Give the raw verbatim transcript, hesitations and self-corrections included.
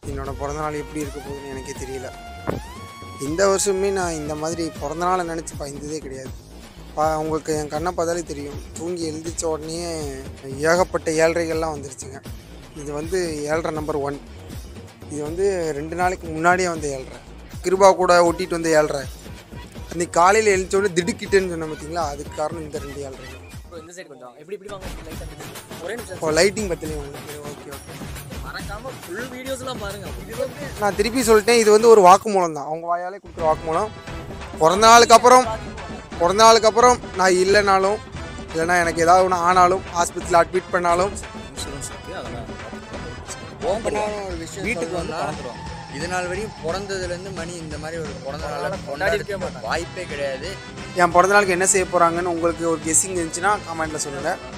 என்னோடய பிறந்தநாள் எப்படி இருக்க போகுதுன்னு எனக்கே தெரியல. இந்த வருஷமே நான் இந்த மாதிரி பிறந்தநாளை நினச்சி பயந்ததே கிடையாது. பா உங்களுக்கு என் கண்ணை பார்த்தாலே தெரியும், தூங்கி எழுந்திரிச்ச உடனே ஏகப்பட்ட ஏழ்றைகள்லாம் வந்துருச்சுங்க. இது வந்து ஏழ்ரை நம்பர் ஒன். இது வந்து ரெண்டு நாளைக்கு முன்னாடியே வந்து ஏழ்ரை, கிருபா கூட ஒட்டிகிட்டு வந்து ஏழ்ரை, அன்றைக்கி காலையில் எழுந்த உடனே திடுக்கிட்டேன்னு சொன்ன பார்த்தீங்களா, அதுக்கு காரணம் இந்த ரெண்டு ஏழ்ரை. இந்த சைடு கொஞ்சம் எப்படி இப்படி வாங்க ஒரே நிமிஷம். இப்போ லைட்டிங் பற்றிலையும் உங்களுக்கு ஓகே ஓகே மறக்காம ஃபுல் வீடியோஸ்லாம் பாருங்க. இது நான் திருப்பி சொல்லிட்டேன், இது வந்து ஒரு வாக்குமூலம் தான், அவங்க வாயாலே கொடுக்குற வாக்குமூலம். பிறந்த நாளுக்கு அப்புறம் பிறந்த நாளுக்கு அப்புறம் நான் இல்லைனாலும், இல்லைனா எனக்கு ஏதாவது ஒன்று ஆனாலும், ஹாஸ்பிட்டலில் அட்மிட் பண்ணாலும், இன்சூரன்ஸ் இருக்குது, அதெல்லாம் ஓப்பனான ஒரு விஷயம் வீட்டுக்கு வந்தால் இது நாள் வரையும் பிறந்ததுலேருந்து மணி இந்த மாதிரி ஒரு பிறந்த நாள் கொண்டாடி வாய்ப்பே கிடையாது. என் பிறந்த நாளுக்கு என்ன செய்ய போகிறாங்கன்னு உங்களுக்கு ஒரு கெஸ்ஸிங் இருந்துச்சுன்னா கமெண்ட்டில் சொல்லுங்கள்.